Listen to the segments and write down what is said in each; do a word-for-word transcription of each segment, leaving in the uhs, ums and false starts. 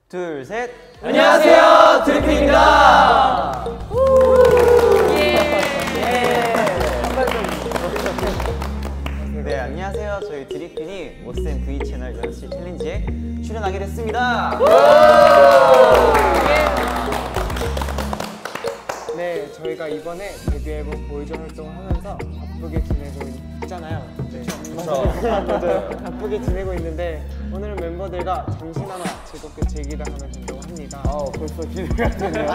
둘, 셋. 안녕하세요, 드리핀입니다. 네, 안녕하세요. 저희 드리핀이 모스앤 V 채널 여섯 시 챌린지에 출연하게 됐습니다. 네, 저희가 이번에 데뷔 앨범 보이저 활동을 하면서 바쁘게 지내고 있잖아요. 네. 그렇죠. 맞아요. 바쁘게 지내고 있는데 오늘은 멤버들과 잠시나마 즐겁게 즐기다 가면 된다고 합니다. 아, 벌써 기대가 되네요.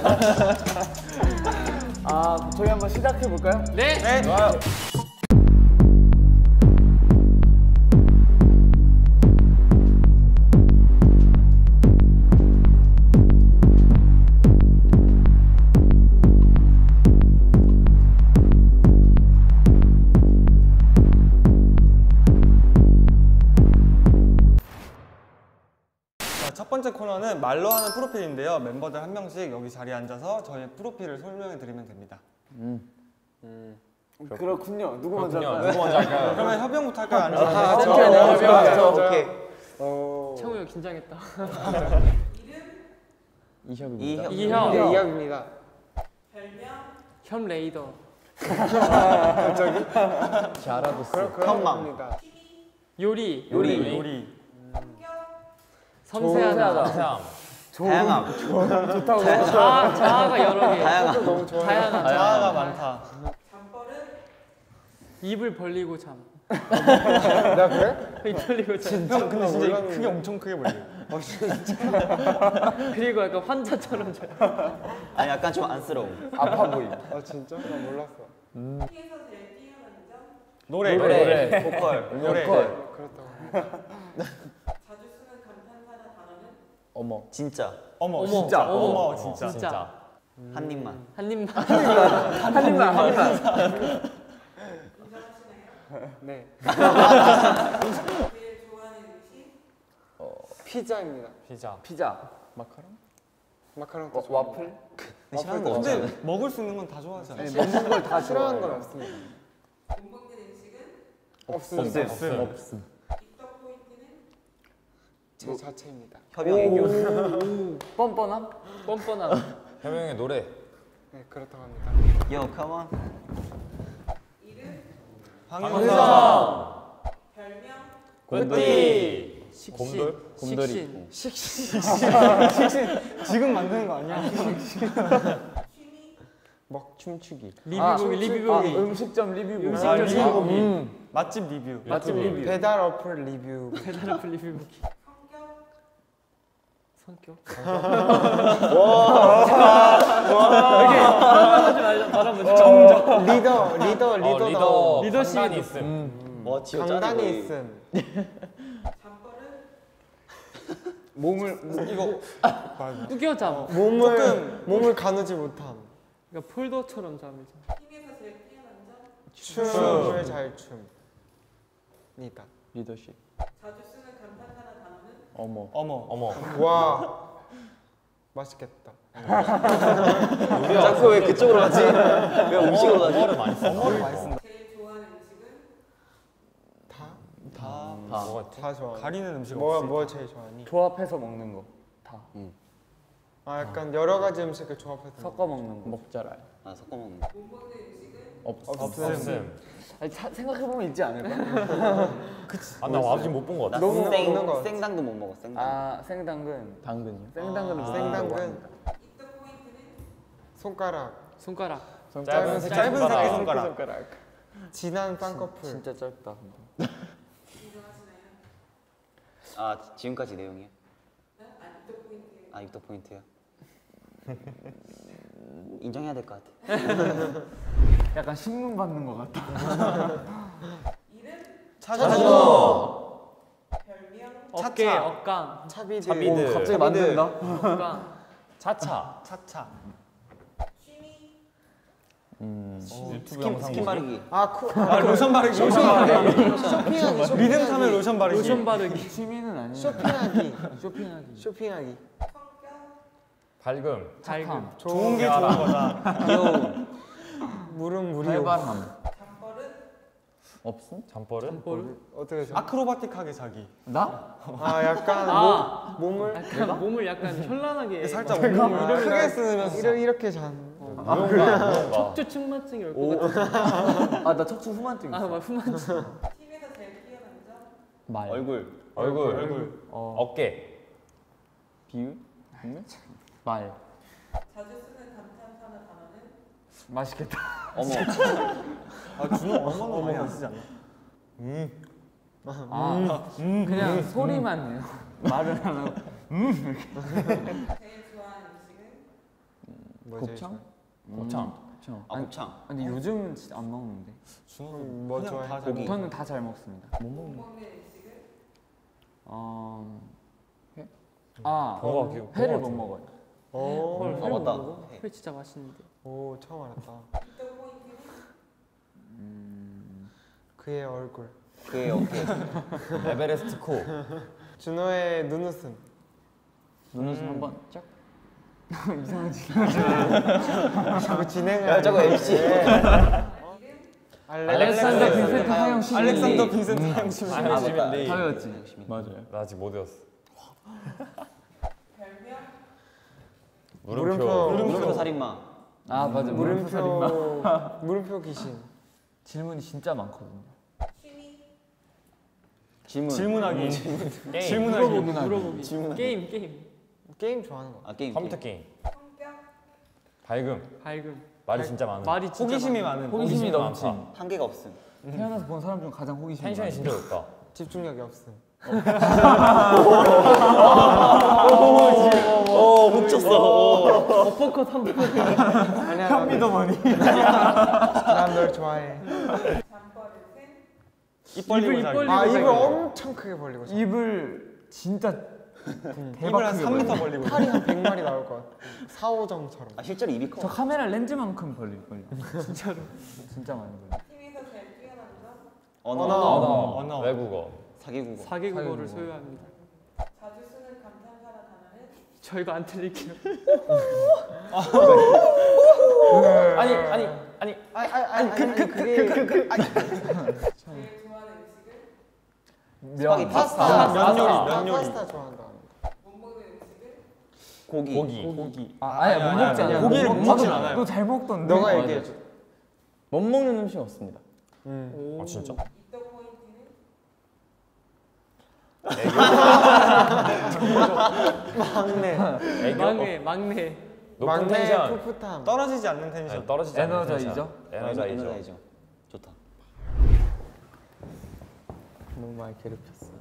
아, 저희 한번 시작해 볼까요? 네. 네, 좋아요. 첫 번째 코너는 말로 하는 프로필인데요. 멤버들 한 명씩 여기 자리에 앉아서 저희 프로필을 설명해 드리면 됩니다. 음. 음. 그렇군요. 누구 먼저 할까요? 누구 먼저 할까요? 그러면 협영부터 할까요? 아니면 아, 저? 아, 좋아요. 오케이. 창우 형 긴장했다. 이협입니다. 이협. 네, 이협입니다. 별명 현 레이더. 갑자기? 잘 알아뒀어. 현망입니다. 요리. 요리. 요리. 섬세하다. 다양함. 좋다고. 자아, 자아가 여러 개. 다양함. 너무 좋아요. 다양한. 자아가 많다. 잠버릇 입을 벌리고 잠. 나 그래? 입 벌리고 잠. 형 근데 진짜 크게 엄청 크게 벌려요. 그리고 약간 환자처럼 자. 아니, 약간 좀 안쓰러움. 아파 보임. 아 진짜? 나 몰랐어. 피에서 제일 뛰어난 점 노래. 노래. 보컬. 노래. 그렇다고. 자주 쓰는 감탄사나 단어는 어머. 진짜. 어머, 어머, 진짜. 어머, 어머, 진짜. 진짜. 한 입만. 한 입만. 한 입만, 한 입만. 인정하시나요? 네. 제일 좋아하는 음식 피자입니다. 피자. 피자. 마카롱? 마카롱도 어, 좋아해요. 와플? 싫어하는 거 근데 없잖아. 먹을 수 있는 건 다 좋아하지 않아요? 네, 먹는 걸 다 싫어하는 좋아해요. 건 없습니다. 못 먹는 음식은 없습니다. 없음. 없음. 입덕 포인트는 제 자체입니다. 협영 애교. 뻔뻔함? 뻔뻔함. 협영의 노래. 네, 그렇다고 합니다. Yo, come on. 이름 황윤성. 별명 굿띠. 식신. 곰돌? 곰돌이. 식신. 지금 만드는 거 아니야? 취미 먹 춤추기. 아, 리뷰보기, 리뷰보기. 음식점 리뷰. 음식점 아, 리뷰. 리뷰보기. 음. 맛집 리뷰. 맛집 리뷰. 배달 어플 리뷰. 배달 어플 리뷰보기. 성격 성격. 바라보지 말자. 바라보지. 정적. 리더, 리더, 어, 리더다. 리더 리더십. 강단이 있음. 음. 와, 지어 강단이 있음. 잠버릇 몸을 이거 꾸겨잠. 조금 몸을 가누지 못함. 그러니까 폴더처럼 잠이죠. 팀에서 제일 뛰어난 점 춤을 잘 춤니다. 리더십. 자주 쓰는 감탄사나 단어는 어머. 어머. 어머. 와, 맛있겠다. 자꾸 왜 그쪽으로 가지? 왜 음식으로 가지? 어머를 많이 써. 어머를 많이 쓴다. 제일 좋아하는 음식은 다? 다. 다. 뭐가 다 좋아. 가리는 음식 뭐가 없이. 뭐 제일 좋아하니? 조합해서 먹는 거. 다. 아, 약간 여러 가지 음식을 조합해서. 섞어 먹는 거. 먹자랄. 아, 섞어 먹는 거. 못 먹는 음식은 없. 없음. 없음. 아니 생각해 보면 있지 않을까? 아, 나 아직 못 본 거 나 같아. 너무 생, 먹는 거 같아. 생당도 못 먹어, 생당. 아 생당근. 당근요? 생당근은 아, 생당근. 입덕 포인트는 손가락. 손가락. 짧은 새끼 짧은 손가락. 새끼 손가락. 손가락. 진한 쌍꺼풀. 진짜 짧다. 인정하시나요? 아, 지금까지 내용이요? 네? 아 입덕 포인트예요. 아, 입덕 포인트요? 인정해야 될 것 같아. 약간 신문 받는 것 같다. 이름 차준호. 별명 어깨, 차차. 억강. 차비들. 차비들. 오, 갑자기 만든다. 억강. 차차. 차차. 취미 음. 유튜브 스킨, 영상 스킨 보기. 바르기. 아, 쿠, 아, 로션 바르기. 로션 바르기. 쇼핑하기. 쇼핑하기. 리듬 타면 로션 바르기. 로션 바르기. 취미는 아니야. 쇼핑하기. 쇼핑하기. 쇼핑하기. 성격 밝음. 착함. 좋은 게 좋은 거다. 귀여움. 물은 물이요. 활발함. 잠버릇 없음? 잠버릇? 볼 어떻게 해서? 아크로바틱하게 자기. 나? 아 약간 아. 몸, 몸을 약간 몸을 약간 현란하게 살짝 막 몸을 아, 크게 쓰면서 이렇게 이렇게 잔. 무용가 무용가. 척추 측만증이 올 것 같아. 아 나 척추 후만증 아, 있어. 막 후만증. 팀에서 제일 뛰어난 점. 말. 얼굴. 얼굴. 얼굴. 어. 어깨. 비율? 말. 자주 쓰는 감탄사나 단어는 맛있겠다. 어머. 아 준호 어머는 많이 안 쓰지 않나? 음. 아, 그냥 소리만 해요. 말을 안 하고. 제일 좋아하는 음식은 곱창? 곱창. 아 곱창. 근데 요즘은 진짜 안 먹는데. 준호는 뭐 그냥 좋아해? 다 잘 고기. 먹어. 저는 다 잘 먹습니다. 못 먹는 음식은 어, 회? 아, 붕어 같아, 회를 붕어 못 같아. 먹어요. 오. 아 맞다. 회 진짜 맛있는데. 오 처음 알았다. 입덕 포인트는 음, 그의 얼굴. 그의 어깨. 에베레스트 코. 준호의 눈웃음. 눈웃음 한번 쫙. 자꾸 진행을. 야 저거 엠씨. 알렉산더 빈센트 하영 씨. 알렉산더 빈센트 하영 씨. 아, 맞다. 저였지. 맞아요. 나 아직 못 외웠어. 별명 물음표. 물음표. 물음표 살인마. 아 맞아. 물음표 물음표 귀신. 질문이 진짜 많거든요. 취미 질문. 질문하기. 게임. 질문하기. 물어보기. 게임 게임. 게임 좋아하는 거. 아 게임. 컴퓨터 게임. 성격 밝음. 밝음. 말이 진짜 많은. 말이 진짜 호기심이 많아. 많은. 호기심이 호기심이 넘친. 많다. 한계가 없음. 태어나서 본 사람 중 가장 호기심이 텐션이 많은. 진짜 높다. 집중력이 없음. 오 묻혔어. 어퍼컷 한 번. 아니야. 현미더머니. 난 널 좋아해. 잠버릇은 입 벌리고 입을 자기. 벌리고 아 입을 자기. 엄청 크게 벌리고. 자. 입을 진짜 입을 한 삼 미터 벌리고. 팔이 한 백 마리 나올 것 같아. 사오정처럼. 아 실제로 입이 커. 저 카메라 렌즈만큼 벌릴걸요. 진짜로. 진짜 많이 벌려. 팀에서 제일 뛰어난 점. 언어. 언어. 언어. 언어. 외국어. 사기국어. 사개국어를 소유합니다. 자주 쓰는 감탄사나 단어는 저 이거 안 틀릴게요. 아니 아니 아니 아니 아니 그 그 그 그 그. 제일 좋아하는 음식은 면 파스타. 면 요리, 아, 면 요리. 파스타 좋아한다. 못 먹는 음식은 고기. 고기. 고기. 아 아니 아니, 못 먹지 아니, 않아. 고기를 못 먹진 않아요. 너잘 먹던데. 너가 맞아. 얘기해 줘. 못 먹는 음식 없습니다. 음. 아 진짜? 입덕 포인트는 막내. 애교. 막내 막내. 높은 막내 텐션. 풋풋함. 떨어지지 않는 텐션. 아니, 떨어지지 않는 에너자이저? 텐션. 에너자이저. 에너자이저. 좋다. 너무 많이 괴롭혔어.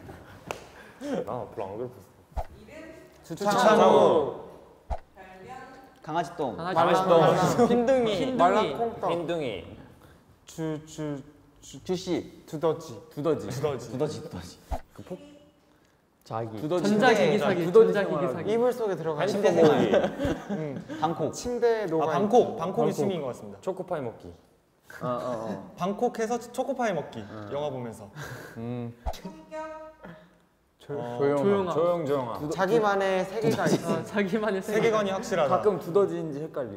나 별로 안 괴롭혔어. 이름 주창호. 별명 강아지 똥. 강아지 말랑말랑. 흰둥이. 흰둥이. 말랑콩떡. 흰둥이. 주주 주씨. 두더지. 두더지. 두더지. 두더지 두더지. 자기. 전자기기 사기. 두더지 전자기기 생활하기. 사기. 이불 속에 들어가. 침대 핸드폰 생활. 보기. 방콕. 침대에 아 녹아. 방콕. 방콕이 취미인 것 같습니다. 초코파이 먹기. 어, 어, 어. 방콕에서 초코파이 먹기. 영화 보면서. 음. 성격 어, 조용함. 조용 조용함. 자기만의 세계가 있어. 어, 자기만의 세계. 세계관이 확실하다. 가끔 두더지인지 헷갈려.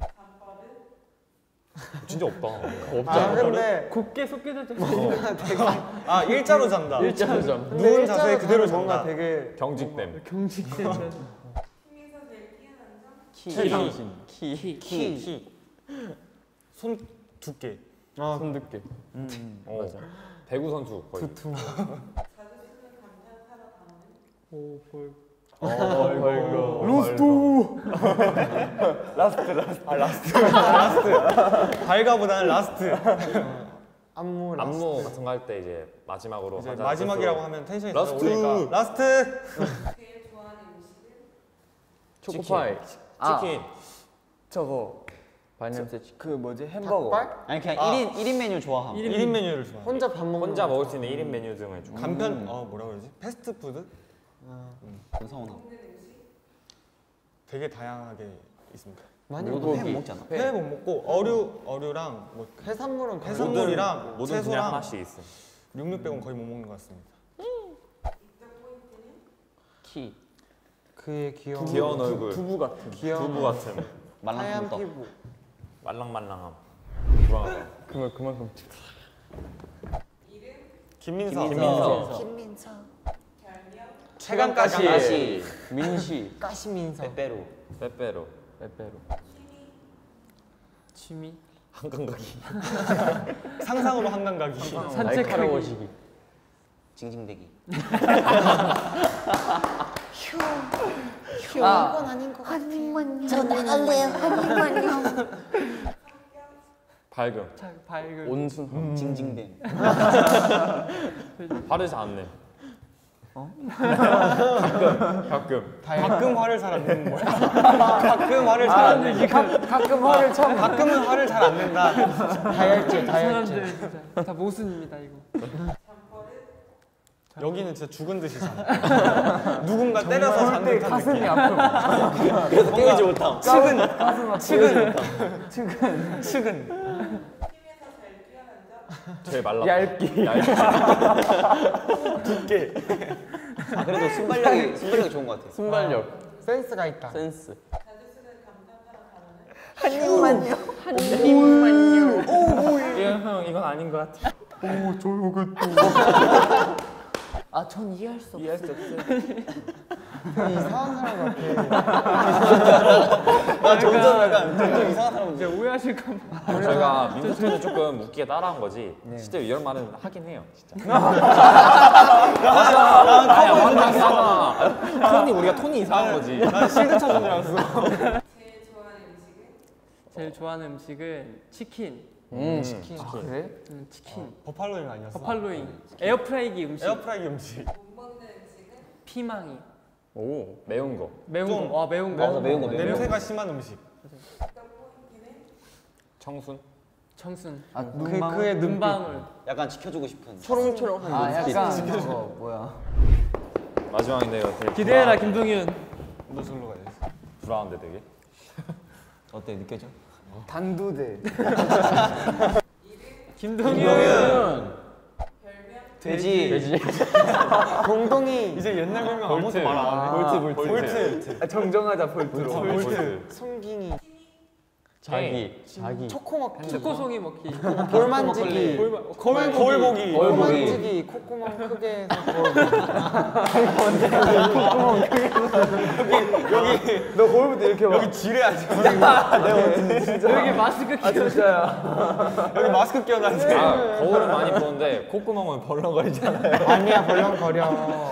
잠버릇 진짜 없다. 아 근데 곱게 속개졌잖아. 아 일자로 잔다. 일자로 잠. 누운 자세 그대로 뭔가 잔다. 되게 경직됨. 경직된 팀에서 제일 뛰어난 점. 키. 최상신. 키. 키. 키. 키. 손 두께. 어, 손듣게. 어. 배구 선수 거의. 두툼. 자주 쓰는 감탄사나 단어는 오 볼. 얼굴. 로스트. 아 라스트. 라스트. 발가보다는 라스트. 안무 라스트. 안무 같은 거 할 때 이제 마지막으로 이제 하자. 마지막이라고 하면 텐션이 더 라스트. 오르니까. 라스트. 제일 좋아하는 음식은 초코파이. 치킨. 저거. 발냄새 치- 그 뭐지 햄버거. 닭발? 아니 그냥 아. 일 인 일 인 메뉴 좋아함. 일 인 메뉴를 좋아해. 혼자 밥 먹는 혼자 거. 먹을 수 있는 일 인 메뉴 등을 좀. 간편. 어 뭐라 그러지? 패스트푸드? 권성훈아. 먹는 음식 되게 다양하게 있습니다. 많이 너도 회 먹지 않아? 회 못 먹고 어류 어류랑 뭐 해산물은 거의 해산물이랑 모든 분야 채소랑 하나씩 있어. 육류 빼곤 거의 못 먹는 것 같습니다. 입덕 포인트는 키. 그의 귀여운 귀여운 얼굴. 두부 같은. 귀여운 두부 같은. 하얀 말랑콩떡. 피부. 말랑말랑함. 불안하다. 그만 그만큼. 김민서. 김민서. 별명 최강가시. 가시, 민시, 까시민서. 빼빼로. 빼빼로. 빼빼로. 취미 한강가기. 상상으로 한강 가기. 산책하기 오시기. 징징대기. 아, 밝음. 밝은 온순함. 징징댐. 화르지 않네. 어? 가끔. 가끔. 가끔 화를 잘 안 내는 거야. 가끔 화를 잘 안 내. 가끔 화를 처음 가끔은 화를 잘 안 낸다. 다혈질, 다혈질. 사람들 진짜 다 모순입니다 이거. 여기는 진짜 죽은 듯이잖아. 누군가 때려서 잡는 듯한 가슴이 느낌. 아픔. 그래서 깨우지 못함. 측은, 가슴 아픔. 측은, 측은. 팀에서 제일 뛰어난 점 제일 말랐다. 얇기. 얇기. 두께. 아 그래도 순발력이 순발력이 좋은 것 같아. 순발력. 센스가 있다. 센스. 자주 쓰는 감탄사나 단어는 이건 형 이건 아닌 것 같아. 아, 전 이해할 수 없어. 이해할 수 없어. 이상한 사람 같아. 나 점점 약간 점점 이상한 사람. 이제 오해하실까 봐. 저희가 민서 톤을 조금 웃기게 따라한 거지. 실제로 이런 말은 하긴 해요, 진짜. 아니야, 완전 이상하. 톤이 우리가 톤이 이상한 거지. 난 실드 쳐준 줄 알았어. 제일 좋아하는 음식은 제일 좋아하는 음식은 치킨. 음, 치킨. 아, 그래? 음, 치킨. 버팔로잉 아니었어? 버팔로잉. 에어프라이기 음식. 에어프라이기 음식. 못 먹는 음식은 피망이. 오, 매운 거. 매운 좀 거. 와, 매운 거. 맞아, 매운 거, 매운 거. 냄새가 심한 음식. 어떤 포인트는 청순. 청순. 아, 그, 그의 눈빛. 눈방울. 약간 지켜주고 싶은. 초롱초롱한 아, 약간 저거 뭐야? 마지막인데요. 되게 기대해라, 불안- 김동윤. 너 절로 가야지. 불안한데 되게. 어때 느껴져? 단두대. 김동윤. 별명 돼지. 동동이. 이제 옛날 별명 아무것도 볼트. 말 안 해. 볼트, 볼트. 볼트. 아, 정정하자 볼트로. 볼트. 송깅이. 자기. 자기. 초코 먹기. 초코송이 먹기. 볼 만지기. 볼만- 거울 거울 보기. 볼 보기. 만지기. 콧구멍 크게 해서 거울 보기. 콧구멍 크게 해서. 너 거울 볼때 이렇게 봐. 여기 지뢰야지. 여기 마스크 끼. 아 진짜야. 여기 마스크 끼워놨는데. 아, 거울은 많이 보는데 콧구멍은 벌렁거리잖아요. 아니야 벌렁거려.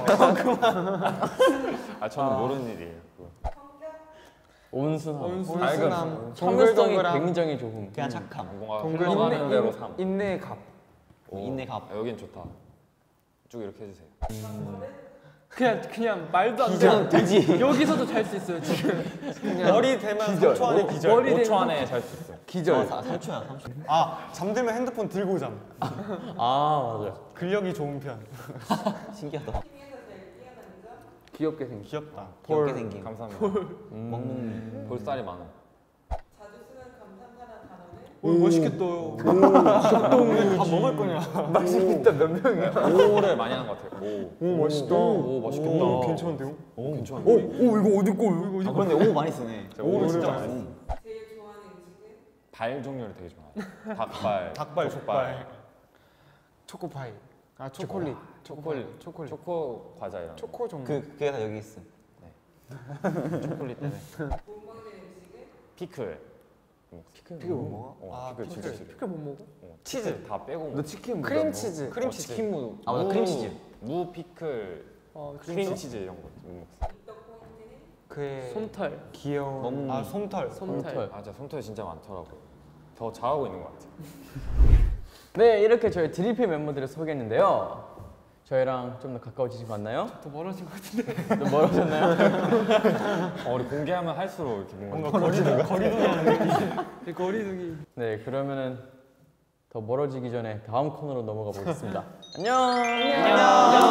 아, 저는 모르는 일이에요. 그거. 온순함. 온순함. 참을성이 동글동글함. 굉장히 좋음. 그냥 착함. 뭔가 동글 흘러가는 대로 인내, 삶. 인내의 갑. 오, 인내 갑. 아, 여긴 좋다. 쭉 이렇게 해주세요. 그냥 그냥 말도 안 돼. 돼지. 여기서도 잘 수 있어요 지금. 머리 대면 삼 초 안에 기절. 머리 오 초 안에 잘 수 있어. 기절. 삼 초야 삼 초. 아 잠들면 핸드폰 들고 잠. 아, 맞아. 근력이 좋은 편. 신기하다. 팀에서 제일 뛰어난 점 귀엽게 생긴. 귀엽다. 귀엽게 생긴. 감사합니다. 음, 먹는. 볼살이 많아. 자주 쓰는 감탄사나 단어는 오 멋있겠다. 밥 먹을 거냐? 맛있겠다 몇 명이야? 오를 많이 하는 것 같아요. 오. 오 멋있다. 오, 멋있겠다. 오, 괜찮은데요? 오, 괜찮은데. 오 이거 어디 거? 이거 아 그런데 오 많이 쓰네. 오를 진짜 많이 써. 제일 좋아하는 음식은 발 종류를 되게 좋아해요. 닭발, 닭발, 족발. 초코파이. 아 초콜릿. 초콜릿. 초콜릿. 초코 과자 이런 거. 초코 종류. 그 그게 다 여기 있음. 초콜릿 때문에. 못 먹는 음식은 피클. 뭐, 피클 피클 못 먹어? 어, 아, 피클 진짜 피클. 싫어. 그렇게 못 먹어? 어, 치즈 다 빼고. 너 치킨 크림 치즈. 크림 치즈. 치킨 무. 아, 맞아, 무, 크림치즈. 무 피클. 어, 크림 치즈 이런 거. 못 먹어. 입덕 포인트는 그의 솜털. 귀여운. 먹는. 아 솜털. 솜털. 아, 진짜 솜털이 진짜 많더라고요. 더 잘하고 있는 것 같아요. 네, 이렇게 저희 드리필 멤버들을 소개했는데요. 저희랑 좀 더 가까워지신 것 같나요? 더 멀어진 것 같은데. 좀 멀어졌나요? 어, 우리 공개하면 할수록 이렇게 뭔가 뭔가 거리두기 거리두기 하는 느낌. 거리두기. 네, 그러면은 더 멀어지기 전에 다음 코너로 넘어가 보겠습니다. 안녕. 안녕.